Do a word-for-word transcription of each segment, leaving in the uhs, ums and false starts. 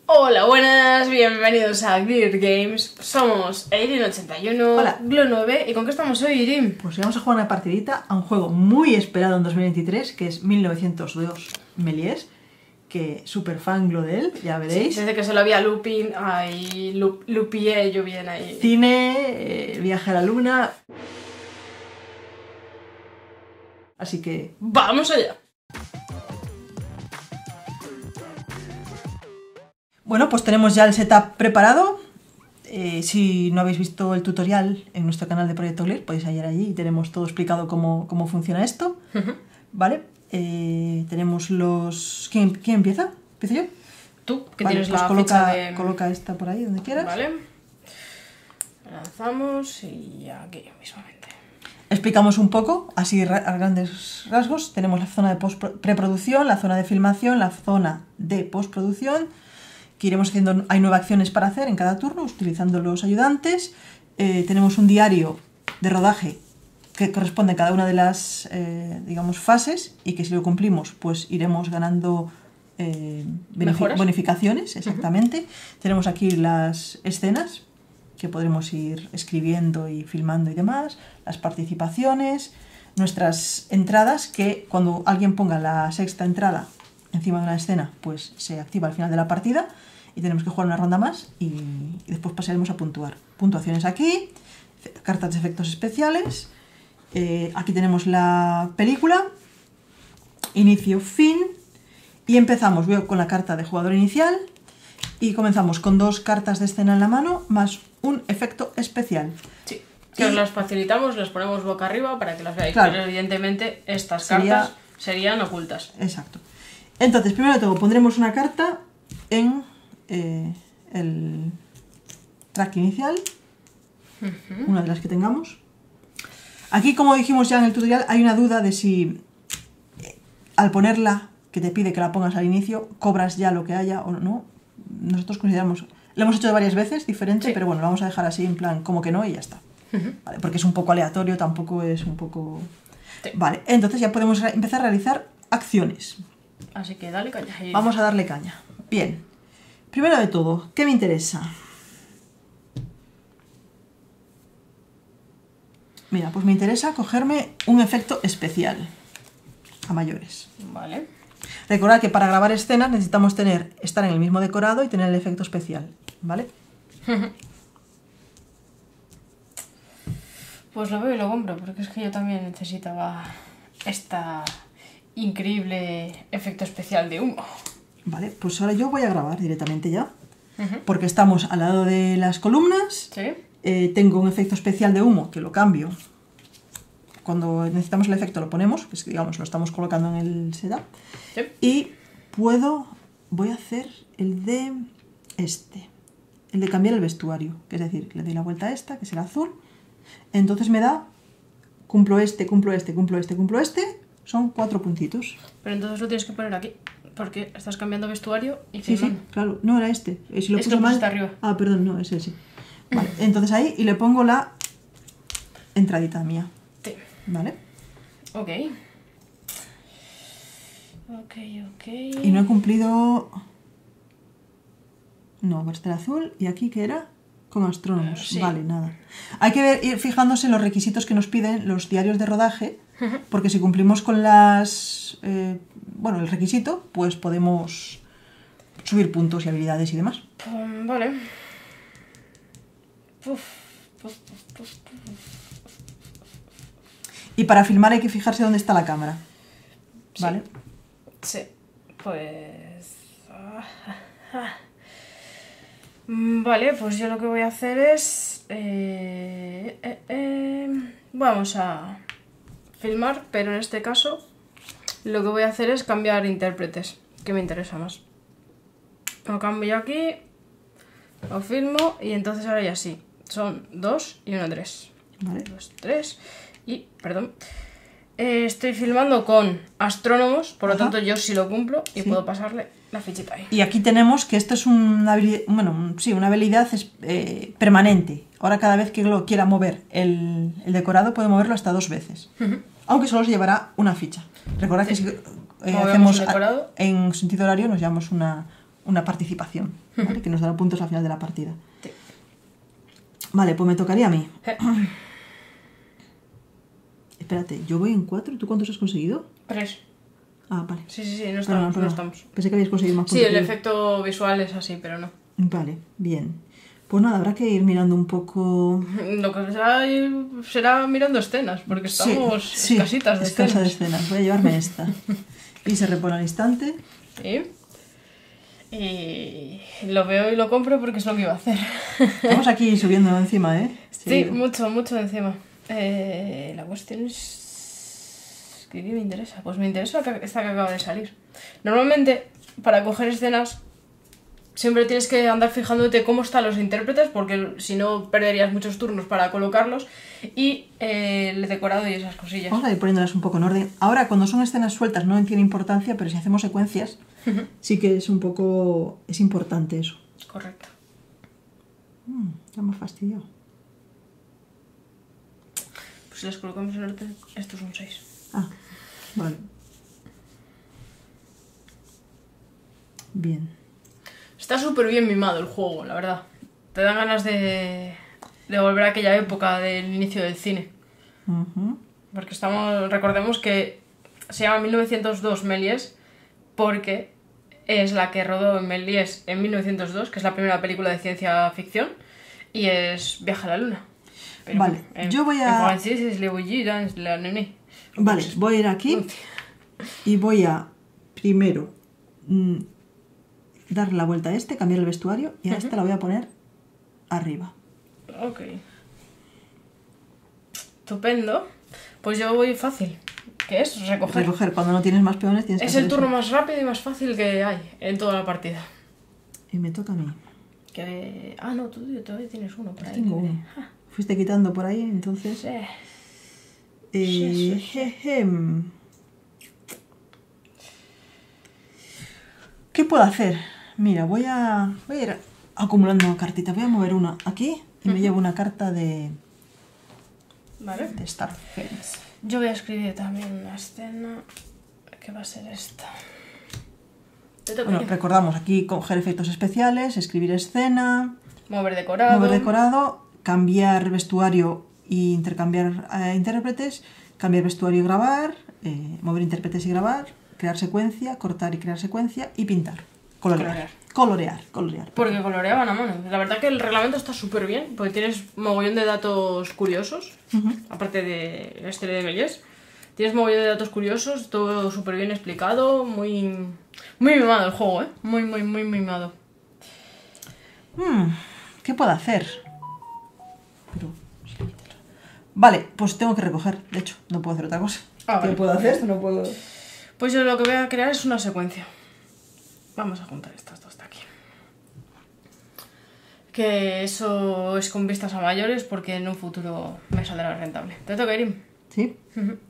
Hola, buenas, bienvenidos a Glitter Games. Somos Irene ochenta y uno, Hola. Glo nueve. ¿Y con qué estamos hoy, Irene? Pues vamos a jugar una partidita a un juego muy esperado en dos mil veintitrés, que es mil novecientos dos Méliès, que super fan Glo de él, ya veréis. Sí, desde que se lo había Lupin, ahí, Lu, Lupié yo bien ahí. Cine, eh, viaje a la luna... Así que... ¡Vamos allá! Bueno, pues tenemos ya el setup preparado. Eh, si no habéis visto el tutorial en nuestro canal de Proyecto Glitter, podéis ir allí y tenemos todo explicado cómo, cómo funciona esto. Uh-huh. ¿Vale? Eh, tenemos los... ¿Quién, ¿Quién empieza? ¿Empiezo yo? Tú, que Vale, tienes pues la coloca, ficha de... coloca esta por ahí, donde quieras. Vale. Lanzamos y aquí mismamente. Explicamos un poco, así a grandes rasgos. Tenemos la zona de post preproducción, la zona de filmación, la zona de postproducción, que iremos haciendo. Hay nueve acciones para hacer en cada turno, utilizando los ayudantes. Eh, tenemos un diario de rodaje que corresponde a cada una de las eh, digamos, fases, y que si lo cumplimos, pues iremos ganando eh, bonific bonificaciones, exactamente. Uh-huh. Tenemos aquí las escenas, que podremos ir escribiendo y filmando y demás, las participaciones, nuestras entradas, que cuando alguien ponga la sexta entrada encima de una escena, pues se activa al final de la partida y tenemos que jugar una ronda más y, y después pasaremos a puntuar. Puntuaciones aquí, cartas de efectos especiales, eh, aquí tenemos la película, inicio, fin, y empezamos, veo con la carta de jugador inicial, y comenzamos con dos cartas de escena en la mano, más un efecto especial. Sí, que y... os las facilitamos, las ponemos boca arriba para que las veáis, claro, pero evidentemente estas sería... cartas serían ocultas. Exacto. Entonces, primero de todo, pondremos una carta en eh, el track inicial, uh-huh. una de las que tengamos. Aquí, como dijimos ya en el tutorial, hay una duda de si eh, al ponerla, que te pide que la pongas al inicio, cobras ya lo que haya o no. Nosotros consideramos, lo hemos hecho varias veces diferente, sí, pero bueno, lo vamos a dejar así en plan como que no y ya está. Uh-huh. Vale, porque es un poco aleatorio, tampoco es un poco... Sí. Vale, entonces ya podemos empezar a realizar acciones. Así que dale caña. Vamos a darle caña. Bien. Primero de todo, ¿qué me interesa? Mira, pues me interesa cogerme un efecto especial a mayores. Vale. Recordad que para grabar escenas necesitamos tener, estar en el mismo decorado y tener el efecto especial, ¿vale? Pues lo veo y lo compro, porque es que yo también necesitaba esta increíble efecto especial de humo. Vale, pues ahora yo voy a grabar directamente ya, uh-huh. porque estamos al lado de las columnas. Sí. Eh, tengo un efecto especial de humo que lo cambio. Cuando necesitamos el efecto lo ponemos, pues digamos, lo estamos colocando en el setup. Sí. Y puedo, voy a hacer el de este, el de cambiar el vestuario, que es decir, le doy la vuelta a esta, que es el azul. Entonces me da, cumplo este, cumplo este, cumplo este, cumplo este, son cuatro puntitos. Pero entonces lo tienes que poner aquí, porque estás cambiando vestuario y sí, filmando. sí, claro, no era este. Si lo es puse que lo mal... arriba. Ah, perdón, no, es ese. Vale, entonces ahí, y le pongo la entradita mía. Sí. Vale. Ok. Ok, ok. Y no he cumplido... No, este era azul. ¿Y aquí qué era? Con astrónomos. Sí. Vale, nada. Hay que ver, ir fijándose en los requisitos que nos piden los diarios de rodaje, porque si cumplimos con las... Eh, bueno, el requisito, pues podemos subir puntos y habilidades y demás. Um, vale. Uf, uf, uf, uf. Y para filmar hay que fijarse dónde está la cámara. ¿Vale? Sí. Pues... Vale, pues yo lo que voy a hacer es... Eh, eh, eh, vamos a filmar, pero en este caso lo que voy a hacer es cambiar intérpretes, que me interesa más. Lo cambio aquí, lo filmo y entonces ahora ya sí. Son dos y una tres. Vale. Dos, tres y... Perdón. Eh, estoy filmando con astrónomos, por lo Ajá. tanto yo sí lo cumplo y sí. puedo pasarle la fichita ahí. Y aquí tenemos que esto es una habilidad, bueno, sí, una habilidad eh, permanente. Ahora cada vez que lo quiera mover el, el decorado puede moverlo hasta dos veces. Uh-huh. Aunque solo se llevará una ficha. Recordad sí. que si eh, hacemos a, en sentido horario nos llevamos una, una participación. ¿vale? Que nos dará puntos al final de la partida. Sí. Vale, pues me tocaría a mí. Eh. Espérate, yo voy en cuatro. ¿Tú cuántos has conseguido? Tres. Ah, vale. Sí, sí, sí, no Perdona, estamos, no perdona. estamos. Pensé que habías conseguido más Sí, puntos el que yo. efecto visual es así, pero no. Vale, bien. Pues nada, habrá que ir mirando un poco... Lo que será, será mirando escenas, porque estamos sí, sí, escasitas de escasa escenas. de escenas. Voy a llevarme esta. Y se repone al instante. Sí. Y lo veo y lo compro porque es lo que iba a hacer. Estamos aquí subiendo encima, ¿eh? Sí, mucho, mucho encima. Eh, la cuestión es... ¿Qué, qué me interesa? Pues me interesa esta que acaba de salir. Normalmente, para coger escenas, siempre tienes que andar fijándote cómo están los intérpretes, porque si no perderías muchos turnos para colocarlos. Y eh, el decorado y esas cosillas. Vamos a ir poniéndolas un poco en orden. Ahora, cuando son escenas sueltas no tiene importancia, pero si hacemos secuencias, sí que es un poco... es importante eso. Correcto. Mm, ya me has fastidiado. Pues si las colocamos en orden, estos son seis. Ah, vale. Bien. Está súper bien mimado el juego, la verdad. Te dan ganas de, de volver a aquella época del inicio del cine. Uh-huh. Porque estamos, recordemos que se llama mil novecientos dos Méliès porque es la que rodó Méliès en mil novecientos dos, que es la primera película de ciencia ficción, y es Viaje a la Luna. Pero vale, en, yo voy a... En francés es Le Voyage dans la Nuit. Vale, voy a ir aquí y voy a primero mmm, dar la vuelta a este, cambiar el vestuario y a Uh-huh. esta la voy a poner arriba. Ok. Estupendo. Pues yo voy fácil. ¿Qué es? Recoger. Recoger, cuando no tienes más peones tienes que Es hacer el turno eso. más rápido y más fácil que hay en toda la partida. Y me toca a mí. Que... Ah, no, tú todavía tienes uno por ahí. Tengo uno. Ah, Fuiste quitando por ahí, entonces... sí. Eh, Sí, sí, sí. jejem. ¿Qué puedo hacer? Mira, voy a, voy a ir acumulando cartitas. Voy a mover una aquí y me Ujú. llevo una carta de, Vale. de Star Phoenix. Yo voy a escribir también una escena. ¿Qué va a ser esta? Te toca Bueno, a ti. recordamos aquí coger efectos especiales, escribir escena, Mover decorado. mover decorado, cambiar vestuario e intercambiar eh, intérpretes, cambiar vestuario y grabar, eh, mover intérpretes y grabar, crear secuencia, cortar y crear secuencia y pintar. Colorear. Colorear. Colorear, colorear. Porque coloreaban a mano. La verdad que el reglamento está súper bien, porque tienes mogollón de datos curiosos, Ujú. aparte de la historia de Méliès. Tienes mogollón de datos curiosos, todo súper bien explicado, muy muy mimado el juego, ¿eh? Muy, muy, muy mimado. Hmm, ¿qué puedo hacer? Pero... Vale, pues tengo que recoger, de hecho, no puedo hacer otra cosa. Ah, ¿Qué vale. puedo hacer? No puedo... Pues yo lo que voy a crear es una secuencia. Vamos a juntar estas dos de aquí. Que eso es con vistas a mayores porque en un futuro me saldrá rentable. ¿Te toca, Irim? ¿Sí? Ujú.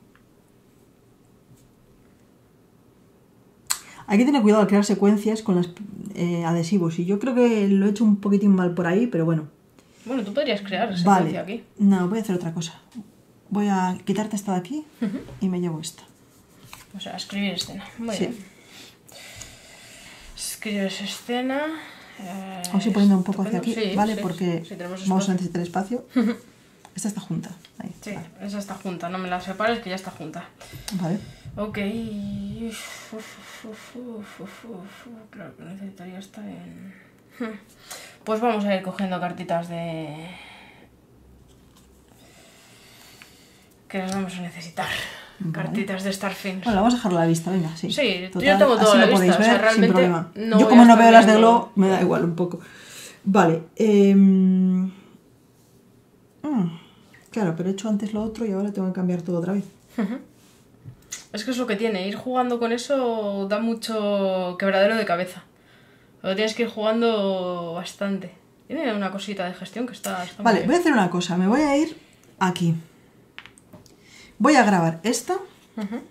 Hay que tener cuidado al crear secuencias con los eh, adhesivos. Y yo creo que lo he hecho un poquitín mal por ahí, pero bueno. Bueno, tú podrías crear esa Vale. secuencia aquí. No, voy a hacer otra cosa. Voy a quitarte esta de aquí Ujú. y me llevo esta. O sea, escribir escena. Muy Sí. bien. Escribes escena. Eh, Vamos a ir poniendo un poco hacia aquí, estupendo. Sí, ¿vale? sí, Porque sí, tenemos vamos a espacio. necesitar espacio. Esta está junta. Ahí, Sí, vale. esa está junta. No me la separes que ya está junta. Vale. Ok. Uf, uf, uf, uf, uf, uf. Claro que necesitaría estar en... Pues vamos a ir cogiendo cartitas de... que las vamos a necesitar. Vale. Cartitas de Starfins. Bueno, vamos a dejarlo a la vista, venga, sí. Sí, yo Total, tengo toda así la lo podéis vista, o sea, ver sin realmente problema. no Yo voy como a no estar veo las de viendo- Glow, me da igual un poco. Vale. Eh... mm, claro, pero he hecho antes lo otro y ahora tengo que cambiar todo otra vez. Es que es lo que tiene, ir jugando con eso da mucho quebradero de cabeza. Lo tienes que ir jugando bastante. Tiene una cosita de gestión que está... está muy Vale, bien. voy a hacer una cosa. Me voy a ir aquí. Voy a grabar esta. Ujú.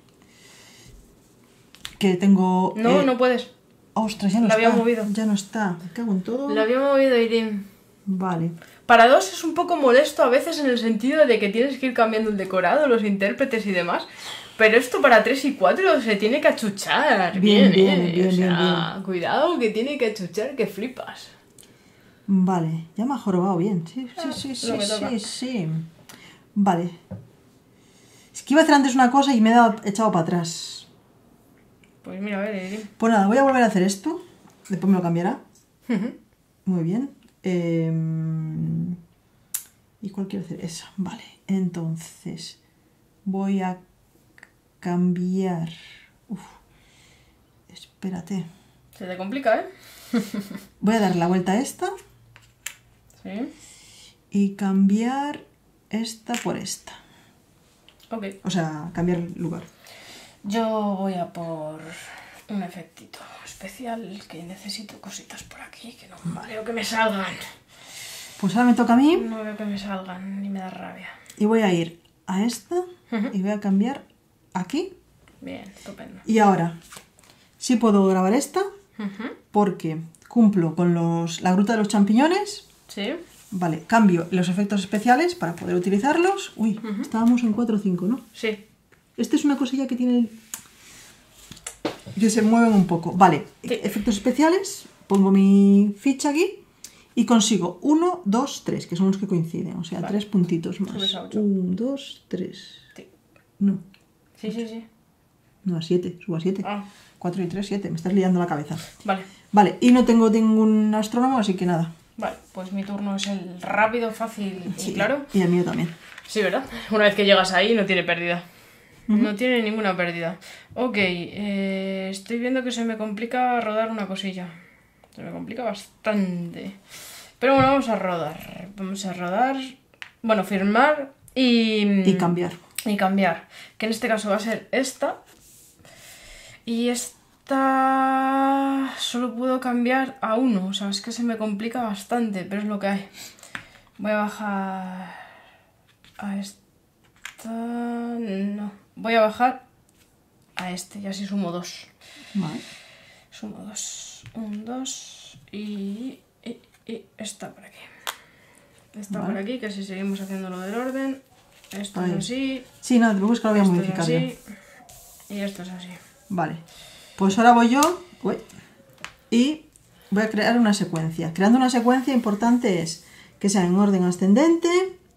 Que tengo... No, eh, no puedes. Ostras, ya no La está. había movido. Ya no está. Me cago en todo. Lo había movido Irim. Vale. Para dos es un poco molesto a veces en el sentido de que tienes que ir cambiando el decorado, los intérpretes y demás. Pero esto para tres y cuatro se tiene que achuchar. Bien, Bien, bien, eh. bien, o sea, bien, bien. cuidado que tiene que achuchar, que flipas. Vale, ya me ha jorobado bien. Sí, sí, Ah, sí, lo sí, que toca. sí, sí. Vale. Es que iba a hacer antes una cosa y me he dado, echado para atrás. Pues mira, a ver, Eri. Pues nada, voy a volver a hacer esto. Después me lo cambiará. Ujú. Muy bien. Eh, ¿Y cuál quiero hacer? Esa. Vale. Entonces, voy a cambiar. Uf. Espérate. Se te complica, ¿eh? Voy a dar la vuelta a esta Sí. y cambiar esta por esta. Ok. O sea, cambiar lugar. Yo voy a por un efectito especial que necesito cositas por aquí que no veo que me salgan. Pues ahora me toca a mí No veo que me salgan ni me da rabia. y voy a ir a esta Ujú. y voy a cambiar aquí. Bien, estupendo. Y ahora, sí puedo grabar esta Ujú. porque cumplo con los, la gruta de los champiñones. Sí. Vale, cambio los efectos especiales para poder utilizarlos. Uy, estábamos en cuatro o cinco, ¿no? Sí. Esta es una cosilla que tiene... que se mueven un poco. Vale, Sí. efectos especiales. Pongo mi ficha aquí y consigo uno, dos, tres, que son los que coinciden. O sea, Vale. tres puntitos más. Subes a ocho. uno, dos, tres. Sí. No, Sí, sí, sí. no a siete, subo a siete. Ah, cuatro y tres, siete. Me estás liando la cabeza. vale. Vale, y no tengo ningún astrónomo, así que nada. Vale, pues mi turno es el rápido, fácil y Sí, claro. Y el mío también. Sí, ¿verdad? Una vez que llegas ahí no tiene pérdida. No tiene ninguna pérdida. Ok, eh, estoy viendo que se me complica rodar una cosilla. Se me complica bastante. Pero bueno, vamos a rodar. Vamos a rodar. Bueno, firmar y... Y cambiar. Y cambiar. Que en este caso va a ser esta. Y esta... Solo puedo cambiar a uno. O sea, es que se me complica bastante, pero es lo que hay. Voy a bajar a esta... No. Voy a bajar a este y así sumo dos. Vale. Sumo dos. Un, dos y... Y, y esta por aquí. Esta Vale. por aquí, que si seguimos haciendo lo del orden. Esto Ahí. es así. Sí, no, te preocupes que lo voy a Esto es modificar yo. así. Y esto es así. Vale. Pues ahora voy yo uy, y voy a crear una secuencia. Creando una secuencia importante es que sea en orden ascendente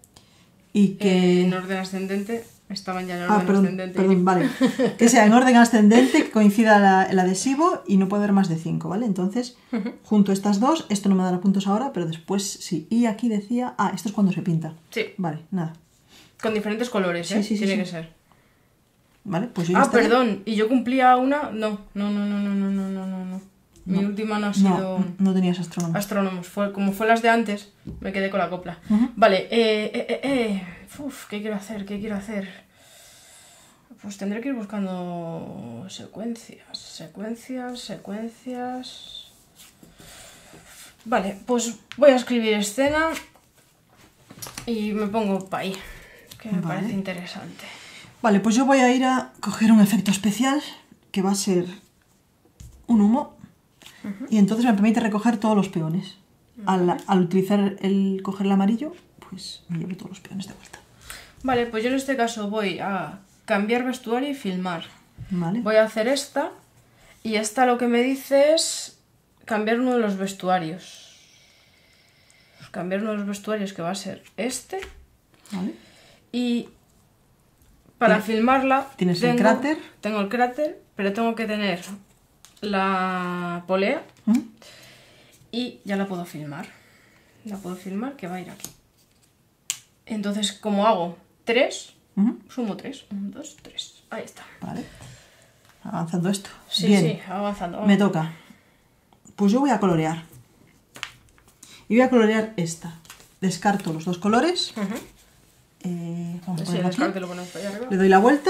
y que... Eh, en orden ascendente. Estaban ya en orden ah, perdón, ascendente. perdón, vale. Que sea en orden ascendente, que coincida la- el adhesivo y no puede haber más de cinco, ¿vale? Entonces, junto estas dos, esto no me dará puntos ahora, pero después sí. Y aquí decía... Ah, esto es cuando se pinta. Sí, Vale, nada. con diferentes colores, ¿eh? Sí, sí, sí, Tiene sí. que ser. Vale, pues yo ya Ah, estaré. perdón. ¿Y yo cumplía una? No, no, no, no, no, no, no, no, no, no. Mi No. última no ha sido No, no tenías astrónomo. astrónomos. Fue, como fue las de antes, me quedé con la copla. Ujú. Vale, eh, eh, eh, eh. Uf, ¿qué quiero hacer? ¿Qué quiero hacer? Pues tendré que ir buscando secuencias, secuencias, secuencias... Vale, pues voy a escribir escena y me pongo para ahí, que me Vale. parece interesante. Vale, pues yo voy a ir a coger un efecto especial que va a ser un humo y entonces me permite recoger todos los peones. Al, al utilizar el coger el amarillo, pues me llevo todos los peones de vuelta. Vale, pues yo en este caso voy a cambiar vestuario y filmar. Vale. Voy a hacer esta y esta lo que me dice es cambiar uno de los vestuarios. Cambiar uno de los vestuarios que va a ser este. Vale. Y para Tien- filmarla tienes el tengo- cráter. Tengo el cráter, pero tengo que tener la polea ¿Mm? y ya la puedo filmar. La puedo filmar que va a ir aquí. Entonces, como hago tres, Ujú. sumo tres. Un, dos, tres. Ahí está. Vale. Avanzando esto. Sí, Bien. sí, avanzando. Me toca. Pues yo voy a colorear. Y voy a colorear esta. Descarto los dos colores. Ujú. Eh, vamos a Sí, ponerlo el descarte aquí. lo ponemos para allá arriba. Le doy la vuelta.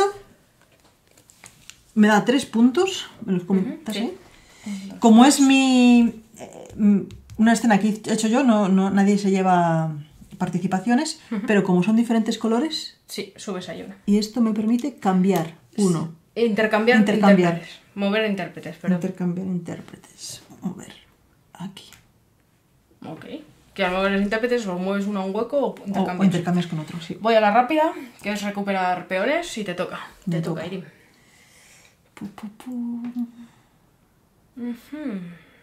Me da tres puntos. Me los comentas, sí. ¿eh? Como es mi... eh, mm, una escena que he hecho yo, no, no, nadie se lleva participaciones, pero como son diferentes colores, Sí, subes ahí una. y esto me permite cambiar uno. Intercambiar, Intercambiar. intérpretes. Mover intérpretes, pero... Intercambiar intérpretes. Mover. Aquí. Ok. Que a lo mejor les interpretes, lo mueves uno a un hueco o O, intercambias. o intercambias con otro, sí. Voy a la rápida, que es recuperar peones y te toca. Me Te toca, toca. Irim. Pu, pu, pu. Ujú.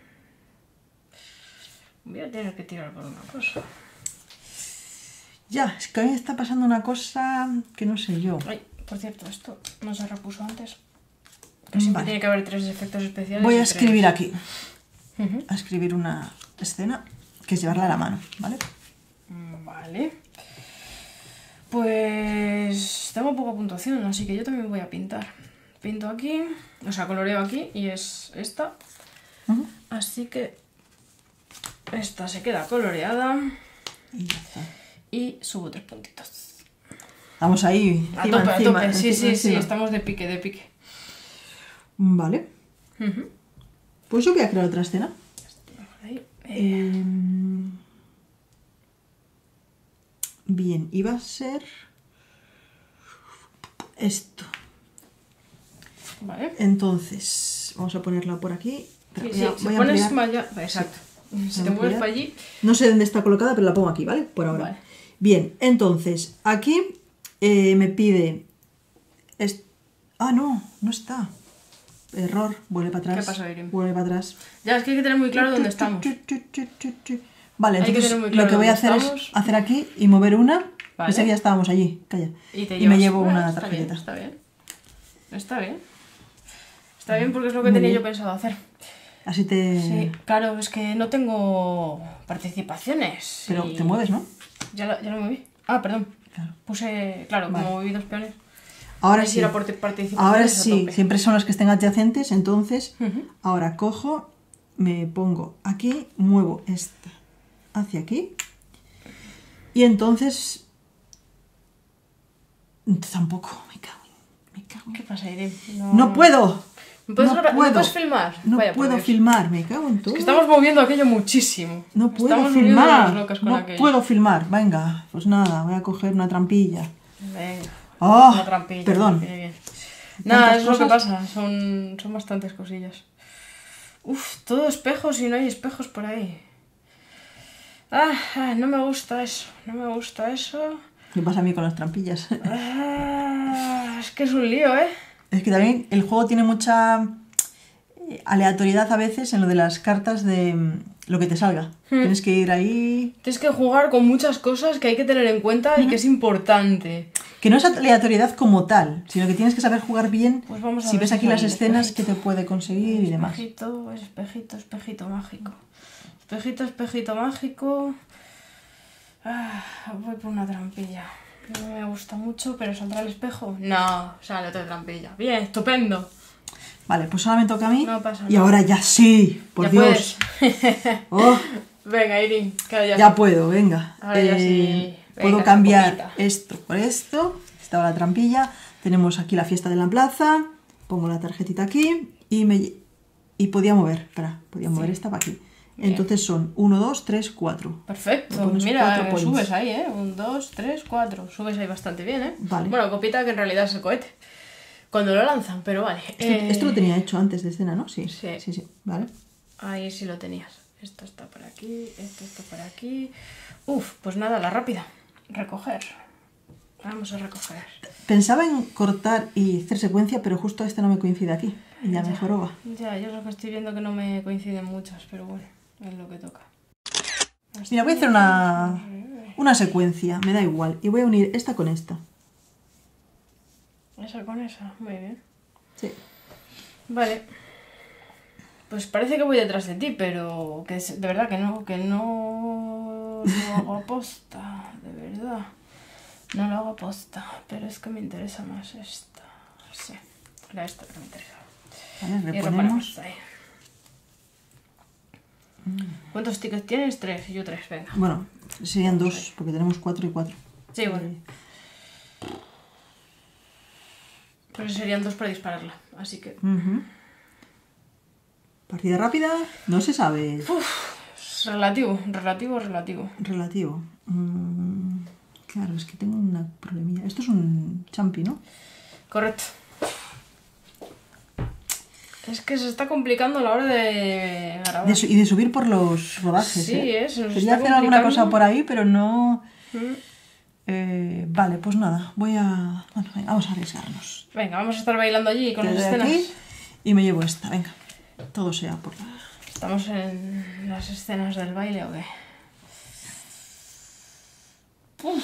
Voy a tener que tirar por una cosa. Ya, es que a mí me está pasando una cosa que no sé yo. Ay, por cierto, esto no se repuso antes. Que siempre Vale. tiene que haber tres efectos especiales. Voy y a tres. escribir aquí. Ujú. A escribir una escena que es llevarla a la mano, ¿vale? Mm, Vale. Pues tengo poca puntuación, así que yo también voy a pintar. Pinto aquí, o sea, coloreo aquí y es esta. Ujú. Así que esta se queda coloreada Y ya está. y subo tres puntitos. Vamos ahí. A encima, tope, encima, a tope. Sí, encima, sí, sí, encima. estamos de pique, de pique. Vale. Ujú. Pues yo voy a crear otra escena. Ahí. Eh, Eh, Bien, y va a ser esto. Vale. Entonces, vamos a ponerla por aquí. Sí, Voy sí, a- si voy a pones ampliar. más allá- Exacto. Si Voy a te mueves ampliar. para allí. No sé dónde está colocada, pero la pongo aquí, ¿vale? Por ahora. Vale. Bien, entonces, aquí eh, me pide... est- Ah, no, no está. Error, vuelve para atrás. ¿Qué pasó, Irim? Vuelve para atrás. Ya, es que hay que tener muy claro dónde Tu, tu, estamos. tu, tu, tu, tu, tu. Vale, Hay que entonces tener muy claro lo que voy a dónde hacer estamos. es hacer aquí y mover una. Vale. Pensé que ya estábamos allí, calla. Y, te Y me llevas- llevo Bueno, una está bien, tarjetita. Está bien. Está bien. Está bien porque es lo que Muy tenía bien. yo pensado hacer. Así te... Sí, claro, es que no tengo participaciones. Pero y- te mueves, ¿no? Ya lo, ya lo moví. Ah, perdón. Claro. Puse, claro, Vale. como moví dos peones. Ahora Ahí sí. era por participaciones Ahora a sí, tope. siempre son las que estén adyacentes, entonces Ujú. ahora cojo, me pongo aquí, muevo esta hacia aquí y entonces tampoco, me cago en- me cago en- ¿Qué pasa, Irene? ¡No puedo! ¿No puedes, no gra- ¿no puedo. puedes filmar? No Vaya, por puedo Dios. filmar, me cago en todo. Que estamos moviendo aquello muchísimo. No puedo Estamos volviéndonos filmar, locas con no aquello. puedo filmar, venga, pues nada, voy a coger una trampilla. Venga. ¡Oh! Una trampilla. Perdón. Bien, bien. Nada, ¿Tantas es lo que cosas? pasa. Son, son bastantes cosillas. Uf, todo espejos y no hay espejos por ahí. Ah, ah, no me gusta eso. No me gusta eso. ¿Qué pasa a mí con las trampillas? Ah, es que es un lío, ¿eh? Es que también el juego tiene mucha eh, aleatoriedad a veces en lo de las cartas de mm, lo que te salga. Tienes que ir ahí... Tienes que jugar con muchas cosas que hay que tener en cuenta y que es importante. Que no es aleatoriedad como tal, sino que tienes que saber jugar bien Pues vamos a si ver ves si aquí sale las el escenas que espejito. te puede conseguir y demás. Espejito, espejito, espejito mágico. Espejito, espejito mágico. Ah, voy por una trampilla. No me gusta mucho, pero ¿saldrá el espejo? No, sale otra trampilla. Bien, estupendo. Vale, pues ahora me toca a mí. No pasa y nada. ahora ya sí, por Ya Dios. Oh, Venga, Irin, que ya, ya puedo, venga. Ahora ya Eh, sí. puedo Venga, cambiar esa esto por esto. Estaba la trampilla. Tenemos aquí la fiesta de la plaza. Pongo la tarjetita aquí y me y podía mover. Espera, podía mover esta para aquí. Bien. Entonces son uno, dos, tres, cuatro. Perfecto. Le pones Mira, cuatro eh, points. subes ahí, ¿eh? Un, dos, tres, cuatro. Subes ahí bastante bien, ¿eh? Vale. Bueno, copita que en realidad es el cohete. Cuando lo lanzan, pero vale. Esto, Eh, esto lo tenía hecho antes de escena, ¿no? Sí, Sí. sí, sí. Vale. Ahí sí lo tenías. Esto está por aquí, esto está por aquí. Uf, pues nada, la rápida. Recoger. Vamos a recoger. Pensaba en cortar y hacer secuencia, pero justo este no me coincide aquí. Y ya me joroba. Ya, yo es lo que estoy viendo que no me coinciden muchas, pero bueno, es lo que toca. Mira, voy a hacer una, una secuencia, me da igual. Y voy a unir esta con esta. Esa con esa, muy bien. Sí. Vale. Pues parece que voy detrás de ti, pero que es- de verdad que no, que no lo hago aposta, de verdad. No lo hago aposta, pero es que me interesa más esta. Sí, era esta que me interesa. Vale, Y reponemos. reparamos ahí. ¿Cuántos tickets tienes? Tres, y yo tres, venga. Bueno, serían dos, porque tenemos cuatro y cuatro. Sí, bueno. Pero serían dos para dispararla, así que... Ujú. Partida rápida, no se sabe. Es relativo, relativo, relativo. Relativo. Mm, claro, es que tengo una problemilla. Esto es un champi, ¿no? Correcto. Es que se está complicando a la hora de grabar. De su- y de subir por los rodajes. Sí, ¿eh? ¿eh? Se nos Quería está hacer alguna complicando. cosa por ahí, pero no... Mm. Eh, vale, pues nada, voy a... Bueno, venga, vamos a arriesgarnos. Venga, vamos a estar bailando allí con Te las doy escenas. aquí y me llevo esta, venga. Todo sea por la... ¿Estamos en las escenas del baile o qué? Uf.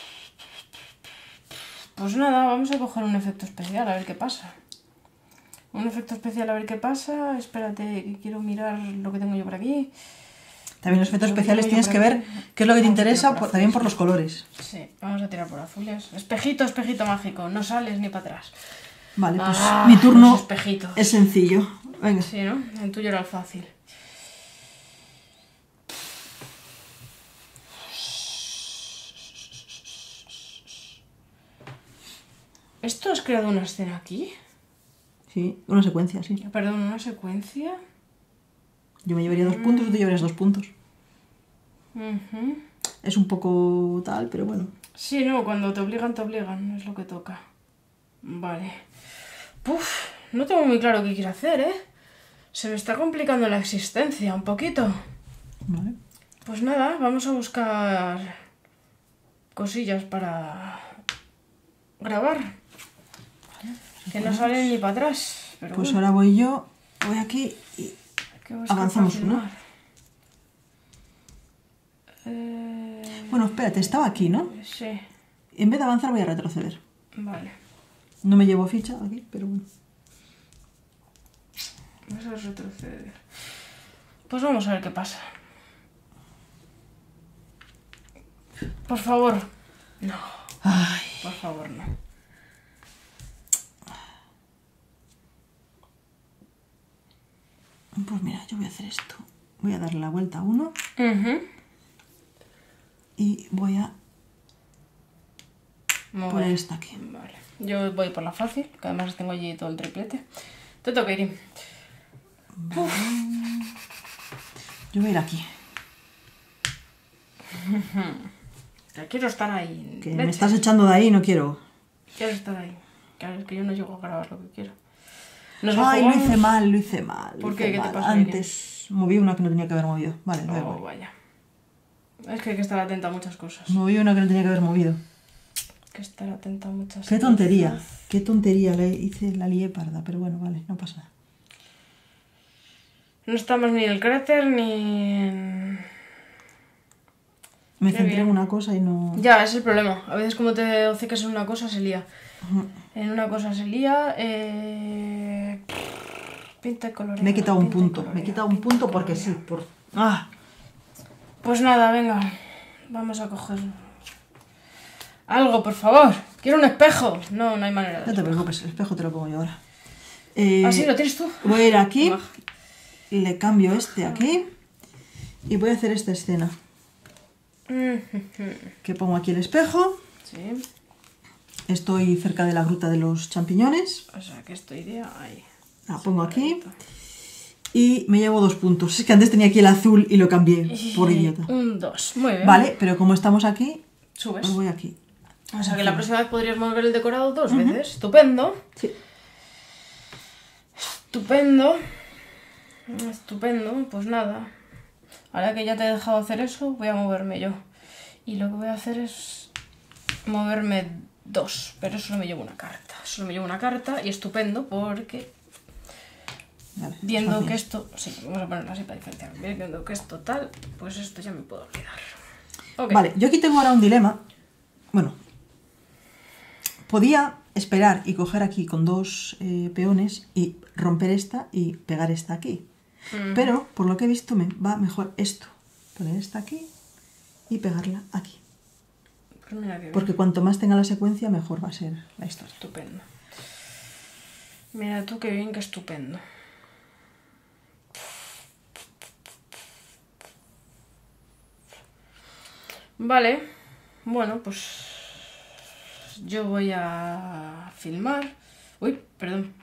Pues nada, vamos a coger un efecto especial a ver qué pasa. Un efecto especial a ver qué pasa. Espérate, que quiero mirar lo que tengo yo por aquí. También los efectos Lo que especiales tengo yo tienes que por ver aquí. qué es lo que te Vamos a interesa tirar por por- también azules. por los colores. Sí, vamos a tirar por azules. Espejito, espejito mágico. No sales ni para atrás. Vale, pues Ah, mi turno los espejitos. es sencillo. Venga. Sí, ¿no? El tuyo era el fácil. ¿Esto has creado una escena aquí? Sí, una secuencia, sí. Perdón, una secuencia. Yo me llevaría dos puntos, tú te llevarías dos puntos. Ujú. Es un poco tal, pero bueno. Sí, no, cuando te obligan, te obligan, es lo que toca. Vale. Puf, no tengo muy claro qué quiero hacer, ¿eh? Se me está complicando la existencia un poquito. Vale. Pues nada, vamos a buscar cosillas para grabar. Que no salen ni para atrás. Pero Pues bueno, ahora voy yo, voy aquí y hay que buscar avanzamos para uno. filmar. Eh, Bueno, espérate, estaba aquí, ¿no? Sí, En vez de avanzar voy a retroceder. vale. No me llevo ficha aquí, pero bueno. Vamos a retroceder. Pues vamos a ver qué pasa. Por favor. No, Ay, por favor, no. pues mira, yo voy a hacer esto. Voy a darle la vuelta a uno Ujú. y voy a Muy poner bien. esta aquí. Vale. Yo voy por la fácil, que además tengo allí todo el triplete. Te toca, Irim. Yo voy a ir aquí. Ya quiero estar ahí. Que Leche. me estás echando de ahí, no quiero. Quiero estar ahí. Claro, es que yo no llego a grabar lo que quiero. Nos la Ay, lo jugamos. hice mal, lo hice mal. lo ¿Por hice qué? ¿Qué te mal. pasó, Antes moví una que no tenía que haber movido. Vale, Oh, luego. vaya. Es que hay que estar atenta a muchas cosas. Moví una que no tenía que haber movido. Hay que estar atenta a muchas Qué cosas. tontería, qué tontería, le hice la lié parda, pero bueno, vale, no pasa nada. No estamos ni en el cráter ni en... Me Qué centré bien. en una cosa y no... Ya, ese es el problema. A veces como te obcecas en una cosa se lía. Ujú. En una cosa se lía... Eh... Pinta y colorea. Me he quitado un pinta y punto, me he colorea, quitado un pinta y punto porque colorea. sí, por... ¡Ah! Pues nada, venga. Vamos a coger... Algo, por favor. Quiero un espejo. No, no hay manera No de... te preocupes, el espejo te lo pongo yo ahora. Eh, ¿Ah, sí? ¿Lo tienes tú? Voy a ir aquí, Maja. le cambio este aquí y voy a hacer esta escena. Que pongo aquí el espejo, Sí. estoy cerca de la gruta de los champiñones, O sea, que esto iría ahí. la pongo aquí y me llevo dos puntos. Es que antes tenía aquí el azul y lo cambié, por idiota. Un dos. Muy bien. Vale, pero como estamos aquí, Subes. pues voy aquí. O sea, que la próxima vez podrías mover el decorado dos veces. Estupendo. Sí. Estupendo. Estupendo. Pues nada. Ahora que ya te he dejado hacer eso, voy a moverme yo. Y lo que voy a hacer es moverme dos. Pero solo me llevo una carta. Solo me llevo una carta y estupendo porque Vale, viendo fácil. que esto... Sí, vamos a ponerlo así para diferenciar. Viendo que esto tal, pues esto ya me puedo olvidar. Ok. Vale, yo aquí tengo ahora un dilema. Bueno, podía esperar y coger aquí con dos eh, peones y romper esta y pegar esta aquí. Mm. Pero, por lo que he visto, me va mejor esto. Poner esta aquí y pegarla aquí. Pues mira que bien. Porque cuanto más tenga la secuencia, mejor va a ser la historia. Estupendo. Mira tú qué bien, qué estupendo. Vale, bueno, pues yo voy a filmar. Uy, perdón.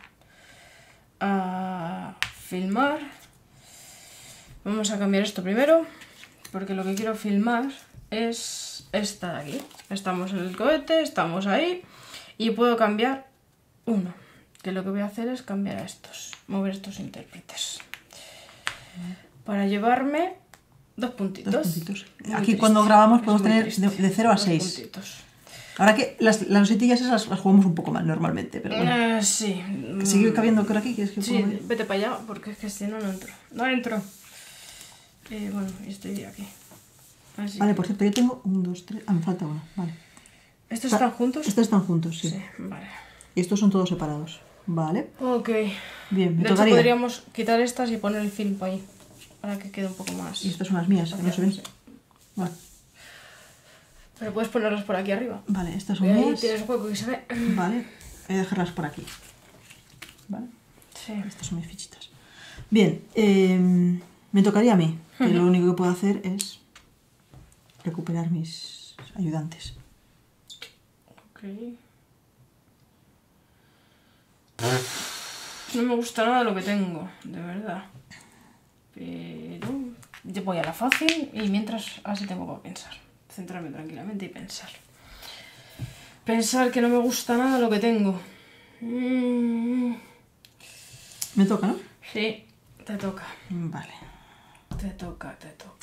A filmar. Vamos a cambiar esto primero, porque lo que quiero filmar es esta de aquí. Estamos en el cohete, estamos ahí, y puedo cambiar uno, que que lo que voy a hacer es cambiar a estos, mover estos intérpretes. Para llevarme dos puntitos. Dos puntitos. Muy Aquí triste, cuando grabamos es podemos muy tener triste. de, de cero a Dos seis. puntitos. Ahora que las, las losetillas esas las jugamos un poco mal normalmente, pero bueno. Eh, sí. Que sigue cabiendo creo aquí, ¿quieres que Sí, ponga? vete para allá, porque es que si no, no entro. No entro. Eh, bueno, y estoy aquí. Así Vale, que- por cierto, yo tengo un, dos, tres... Ah, me falta uno, vale. ¿Estos están juntos? Estos están juntos, sí. Sí, vale. Y estos son todos separados, vale. Ok. Bien, me De hecho, tocaría. podríamos quitar estas y poner el film para ahí. Para que quede un poco más. Y estas son las mías, que no se ven. Vale, Pero puedes ponerlas por aquí arriba. vale estas son Y ahí mías. tienes hueco que se ve. Vale, voy a dejarlas por aquí. Vale, Sí. estas son mis fichitas. Bien, eh, me tocaría a mí, que lo único que puedo hacer es recuperar mis ayudantes. Ok. No me gusta nada lo que tengo, de verdad. Pero yo voy a la fácil y mientras así tengo para pensar. Centrarme tranquilamente y pensar. Pensar que no me gusta nada lo que tengo. Mm, Me toca, ¿no? sí, te toca. Vale. Te toca, te toca.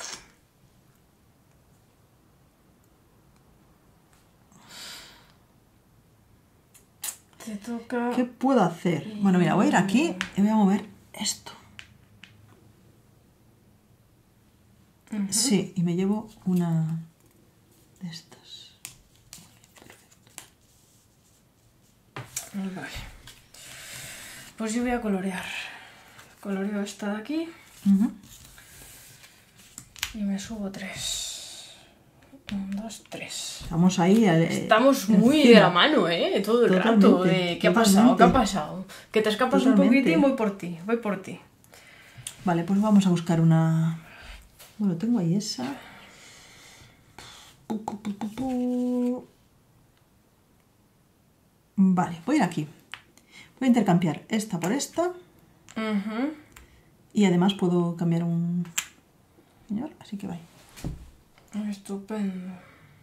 Te toca. ¿Qué puedo hacer? Bueno, mira, voy a ir aquí y voy a mover esto. Ujú. Sí, y me llevo una de estas. Vale. Pues yo voy a colorear. Coloreo esta de aquí Ujú. y me subo tres. Un, dos, tres. Estamos ahí. eh, Estamos muy encima. de la mano, ¿eh? Todo el Totalmente, rato. De, ¿qué ha pasado? totalmente. ¿Qué ha pasado? Que te escapas un Totalmente. poquitín, voy por ti. Voy por ti. Vale, pues vamos a buscar una... Bueno, tengo ahí esa. Pu, pu, pu, pu, pu. Vale, voy a ir aquí. Voy a intercambiar esta por esta. Ujú. Y además puedo cambiar un señor, así que vaya. Estupendo.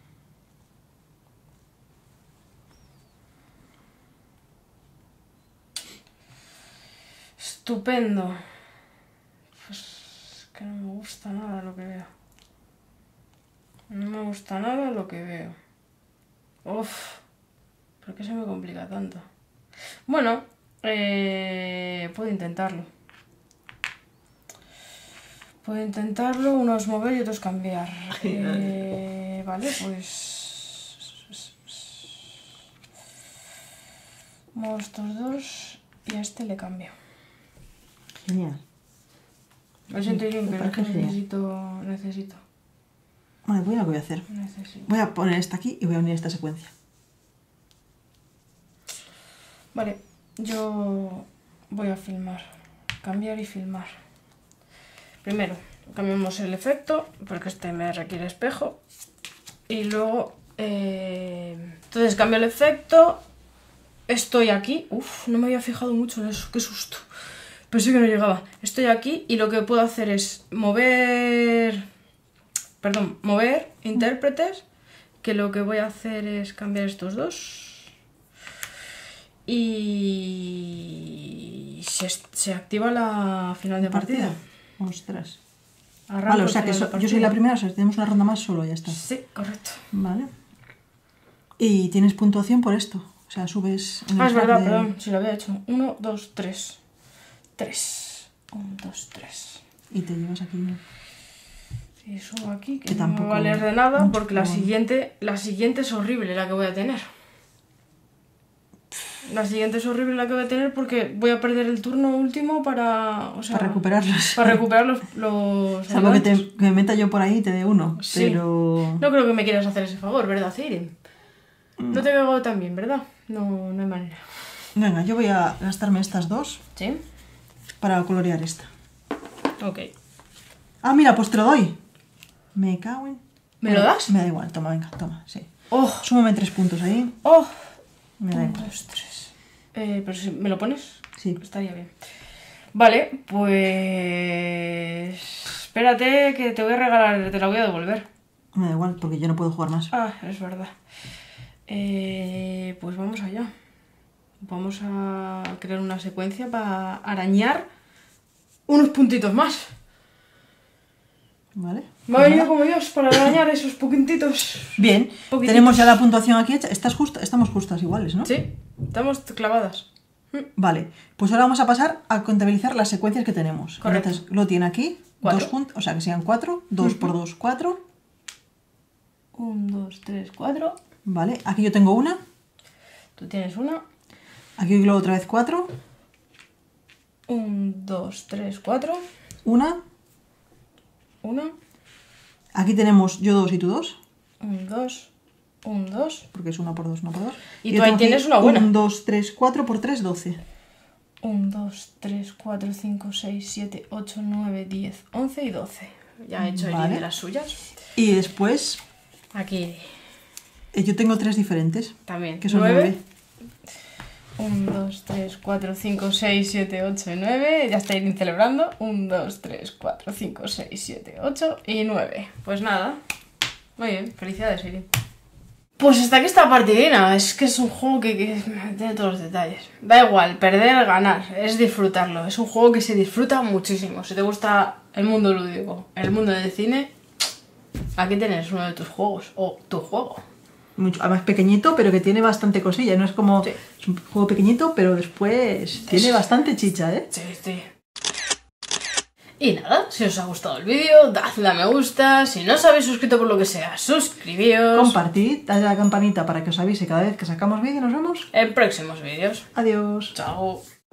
Estupendo. Pues que no me gusta nada lo que veo. No me gusta nada lo que veo. Uf. ¿Por qué se me complica tanto? Bueno, eh, puedo intentarlo. Puedo intentarlo, unos mover y otros cambiar. Eh, vale, pues... Muevo estos dos y a este le cambio. Genial. Lo siento, Irene, Me pero es que parece genial. necesito... Necesito... Vale, voy a lo que voy a hacer. Necesito... Voy a poner esta aquí y voy a unir esta secuencia. Vale, yo voy a filmar. Cambiar y filmar. Primero, cambiamos el efecto, porque este me requiere espejo. Y luego, eh, entonces cambio el efecto. Estoy aquí. Uf, no me había fijado mucho en eso, qué susto. Pensé que no llegaba. Estoy aquí y lo que puedo hacer es mover... Perdón, mover intérpretes. Que lo que voy a hacer es cambiar estos dos. Y se, se activa la final de partida. Ostras. Arranco Vale, o el sea que final so- de yo soy la partida. primera, o sea, tenemos una ronda más solo, ya está. Sí, correcto. Vale. Y tienes puntuación por esto. O sea, subes en el Ah, es track verdad, de- perdón, si lo había hecho. Uno, dos, tres. Tres. Un, dos, tres. Y te llevas aquí. Y subo aquí, que, Que no tampoco me va a valer de nada, mucho, porque la pero bueno. siguiente, la siguiente es horrible la que voy a tener. La siguiente es horrible la que voy a tener porque voy a perder el turno último para... O sea, Para recuperarlos. Para recuperar los... los Salvo que, te, ayudantes. que me meta yo por ahí y te dé uno. Sí. Pero. No creo que me quieras hacer ese favor, ¿verdad, Siren? No te he cagado tan bien, ¿verdad? No, no hay manera. Venga, yo voy a gastarme estas dos ¿Sí? para colorear esta. Ok. Ah, mira, pues te lo doy. Me cago en. ¿Me lo das? Me da igual, toma, venga, toma, sí. ¡Oh! Súmame tres puntos ahí. ¡Oh! Me da Un, igual. dos, tres. Eh, pero si me lo pones, Sí. estaría bien. Vale, pues... Espérate que te voy a regalar, te la voy a devolver. Me da igual, porque yo no puedo jugar más. Ah, es verdad. Eh, pues vamos allá. vamos a crear una secuencia para arañar unos puntitos más. Vale. Me ha venido como Dios para arañar esos puntitos. Bien, Poquititos. tenemos ya la puntuación aquí hecha. Estás justa, estamos justas iguales, ¿no? Sí, estamos clavadas. Vale, pues ahora vamos a pasar a contabilizar las secuencias que tenemos. Correcto. Entonces, lo tiene aquí, Cuatro. dos juntos, o sea que sean cuatro, dos Ujú. por dos, cuatro. Un, dos, tres, cuatro. Vale, aquí yo tengo una, Tú tienes una. aquí luego otra vez cuatro, Un, dos, tres, cuatro. una, Una. aquí tenemos yo dos y tú dos, Un, dos. Un, dos. porque es una por dos, una por dos. Y yo tú ahí tengo aquí tienes una buena. un, dos, tres, cuatro por tres, doce. Un, dos, tres, cuatro, cinco, seis, siete, ocho, nueve, diez, once y doce. Ya he hecho el Vale. de las suyas. Y después Aquí eh, yo tengo tres diferentes, también. que son nueve. nueve. uno, dos, tres, cuatro, cinco, seis, siete, ocho y nueve. Ya está Irin celebrando. uno, dos, tres, cuatro, cinco, seis, siete, ocho y nueve. Pues nada. Muy bien. Felicidades, Irin. Pues hasta aquí esta partidina. Es que es un juego que, que tiene todos los detalles. Da igual, perder, ganar. Es disfrutarlo. Es un juego que se disfruta muchísimo. Si te gusta el mundo lúdico, el mundo del cine, aquí tienes uno de tus juegos. O tu juego. Mucho, además pequeñito, pero que tiene bastante cosilla. No es como... Sí. Es un juego pequeñito, pero después tiene bastante chicha, ¿eh? Sí, sí. Y nada, si os ha gustado el vídeo, dadle a me gusta. Si no os habéis suscrito por lo que sea, suscribíos. Compartid, dadle a la campanita para que os avise cada vez que sacamos vídeo y nos vemos. En próximos vídeos. Adiós. Chao.